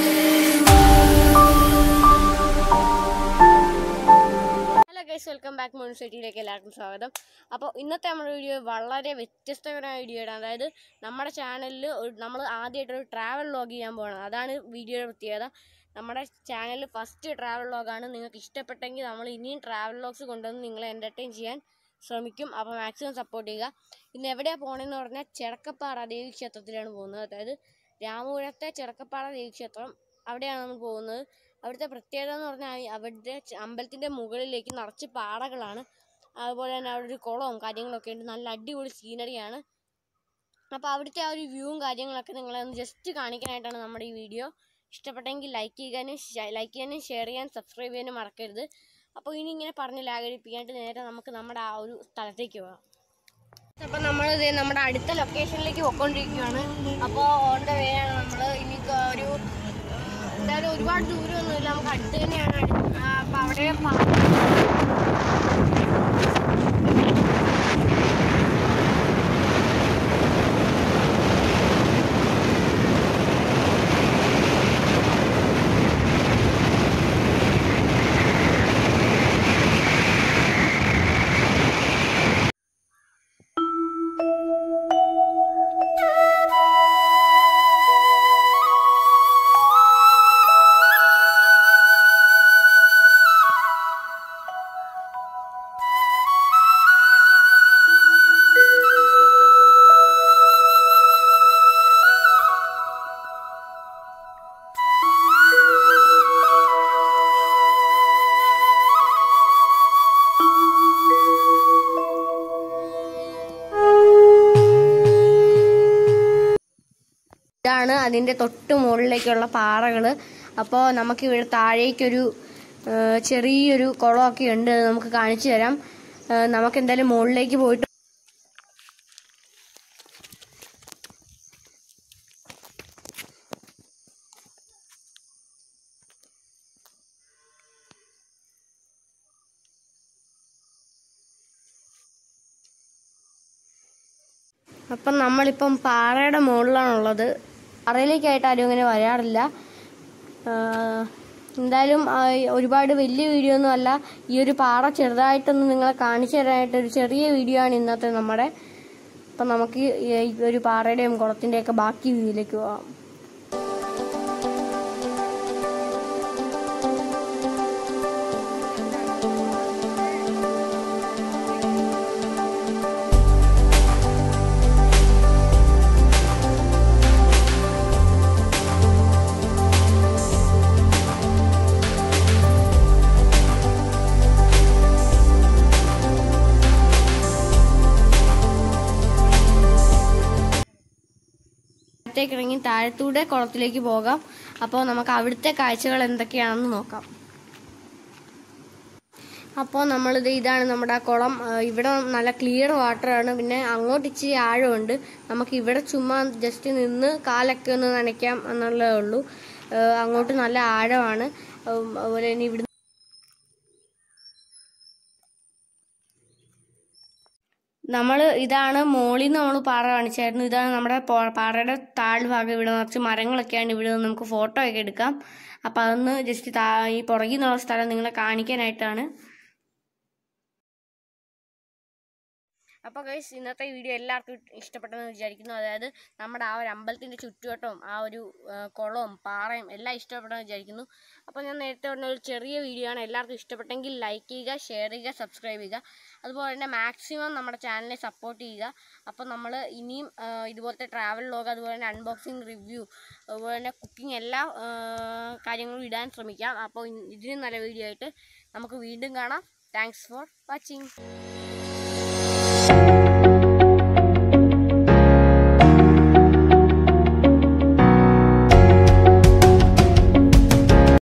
Welcome back മുനിസിറ്റിയിലേക്ക് എല്ലാവർക്കും സ്വാഗതം. അപ്പോൾ ഇന്നത്തെ നമ്മുടെ വീഡിയോ വളരെ വ്യത്യസ്തകരമായ വീഡിയോ ആണ്. അതായത് നമ്മുടെ ചാനലിൽ നമ്മൾ ആദ്യമായിട്ടൊരു ട്രാവൽ വ്ളോഗ് ചെയ്യാൻ പോകണം. അതാണ് വീഡിയോയുടെ പ്രത്യേകത. നമ്മുടെ ചാനലിൽ ഫസ്റ്റ് ട്രാവൽ വ്ളോഗാണ്. നിങ്ങൾക്ക് ഇഷ്ടപ്പെട്ടെങ്കിൽ നമ്മൾ ഇനിയും ട്രാവൽ വ്ളോഗ്സ് കൊണ്ടുവന്ന് നിങ്ങളെ എൻ്റർടൈൻ ചെയ്യാൻ ശ്രമിക്കും. അപ്പോൾ മാക്സിമം സപ്പോർട്ട് ചെയ്യുക. ഇന്ന് എവിടെയാണ് പോകണമെന്ന് പറഞ്ഞാൽ ചെർക്കപ്പാറ ദേവി ക്ഷേത്രത്തിലാണ് പോകുന്നത്. അതായത് രാമപുരത്തെ ചെർക്കപ്പാറ ദേവി ക്ഷേത്രം, അവിടെയാണ് നമ്മൾ പോകുന്നത്. അവിടുത്തെ പ്രത്യേകത എന്ന് പറഞ്ഞാൽ അവിടുത്തെ അമ്പലത്തിൻ്റെ മുകളിലേക്ക് നിറച്ച് പാറകളാണ്. അതുപോലെ തന്നെ അവിടെ ഒരു കുളവും കാര്യങ്ങളൊക്കെ ഉണ്ട്. നല്ല അടിപൊളി സീനറിയാണ്. അപ്പോൾ അവിടുത്തെ ആ ഒരു വ്യൂവും കാര്യങ്ങളൊക്കെ നിങ്ങളെ ഒന്ന് ജസ്റ്റ് കാണിക്കാനായിട്ടാണ് നമ്മുടെ ഈ വീഡിയോ. ഇഷ്ടപ്പെട്ടെങ്കിൽ ലൈക്ക് ചെയ്യാനും ഷെയർ ചെയ്യാനും സബ്സ്ക്രൈബ് ചെയ്യാനും മറക്കരുത്. അപ്പോൾ ഇനി ഇങ്ങനെ പറഞ്ഞ് ലാഗടിപ്പിക്കാനായിട്ട് നേരെ നമുക്ക് നമ്മുടെ ആ ഒരു സ്ഥലത്തേക്ക് പോകാം. അപ്പോൾ നമ്മളിത് നമ്മുടെ അടുത്ത ലൊക്കേഷനിലേക്ക് പോയിക്കൊണ്ടിരിക്കുകയാണ്. അപ്പോൾ ഓൺ ദ വേ ആണ് നമ്മൾ. ഇനി ഒരു എന്തായാലും ഒരുപാട് ദൂരമൊന്നുമില്ല, നമുക്ക് അടുത്ത് തന്നെയാണ്. അപ്പം അവിടെ ഇതാണ് അതിൻ്റെ തൊട്ട് മുകളിലേക്കുള്ള പാറകൾ. അപ്പോൾ നമുക്കിവിടെ താഴേക്കൊരു ചെറിയൊരു കുളമൊക്കെ ഉണ്ട്, നമുക്ക് കാണിച്ചു തരാം. നമുക്ക് എന്തായാലും മുകളിലേക്ക് പോയിട്ട് അപ്പം നമ്മളിപ്പം പാറയുടെ മുകളിലാണുള്ളത്. പാറയിലേക്കായിട്ട് ആരും ഇങ്ങനെ വരാറില്ല. എന്തായാലും ഒരുപാട് വലിയ വീഡിയോ ഒന്നും അല്ല. ഈ ഒരു പാറ ചെറുതായിട്ടൊന്ന് നിങ്ങളെ കാണിച്ചു തരാനായിട്ടൊരു ചെറിയ വീഡിയോ ആണ് ഇന്നത്തെ നമ്മുടെ. അപ്പം നമുക്ക് ഈ ഒരു പാറയുടെയും കുളത്തിൻ്റെയൊക്കെ ബാക്കി വ്യൂയിലേക്ക് പോകാം. ഇറങ്ങി താഴത്തൂടെ കുളത്തിലേക്ക് പോകാം. അപ്പോൾ നമുക്ക് അവിടുത്തെ കാഴ്ചകൾ എന്തൊക്കെയാണെന്ന് നോക്കാം. അപ്പോൾ ഇതാണ് നമ്മുടെ കുളം. ഇവിടെ നല്ല ക്ലിയർ വാട്ടറാണ്. പിന്നെ അങ്ങോട്ട് ഇച്ചിരി ആഴമുണ്ട്. നമുക്ക് ഇവിടെ ചുമ്മാ ജസ്റ്റ് നിന്ന് കാലൊക്കെ ഒന്ന് നനയ്ക്കാം എന്നുള്ളതേ ഉള്ളൂ. അങ്ങോട്ട് നല്ല ആഴമാണ്. അതുപോലെ തന്നെ ഇവിടെ ഇതാണ് മോളിൽ നിന്ന് നമ്മൾ പാറ കാണിച്ചായിരുന്നു. ഇതാണ് നമ്മുടെ പാറയുടെ താഴ്ഭാഗം. ഇവിടെ നിറച്ച് മരങ്ങളൊക്കെയാണ്. ഇവിടെ നിന്ന് നമുക്ക് ഫോട്ടോ ഒക്കെ എടുക്കാം. അപ്പം അതൊന്ന് ജസ്റ്റ് ഈ പുറകിൽ നിന്നുള്ള സ്ഥലം നിങ്ങളെ കാണിക്കാനായിട്ടാണ്. അപ്പോൾ ഗൈസ്, ഇന്നത്തെ വീഡിയോ എല്ലാവർക്കും ഇഷ്ടപ്പെട്ടെന്ന് വിചാരിക്കുന്നു. അതായത് നമ്മുടെ ആ ഒരു അമ്പലത്തിൻ്റെ ചുറ്റുവട്ടവും ആ ഒരു കുളവും പാറയും എല്ലാം ഇഷ്ടപ്പെട്ടെന്ന് വിചാരിക്കുന്നു. അപ്പോൾ ഞാൻ നേരത്തെ പറഞ്ഞ ഒരു ചെറിയ വീഡിയോ ആണ്. എല്ലാവർക്കും ഇഷ്ടപ്പെട്ടെങ്കിൽ ലൈക്ക് ചെയ്യുക, ഷെയർ ചെയ്യുക, സബ്സ്ക്രൈബ് ചെയ്യുക. അതുപോലെ തന്നെ മാക്സിമം നമ്മുടെ ചാനലിനെ സപ്പോർട്ട് ചെയ്യുക. അപ്പോൾ നമ്മൾ ഇനിയും ഇതുപോലത്തെ ട്രാവൽ വ്ളോഗ്, അതുപോലെ തന്നെ അൺബോക്സിങ്, റിവ്യൂ, അതുപോലെ തന്നെ കുക്കിംഗ് എല്ലാ കാര്യങ്ങളും ഇടാൻ ശ്രമിക്കാം. അപ്പോൾ ഇതിനും നല്ല വീഡിയോ ആയിട്ട് നമുക്ക് വീണ്ടും കാണാം. Thanks for watching.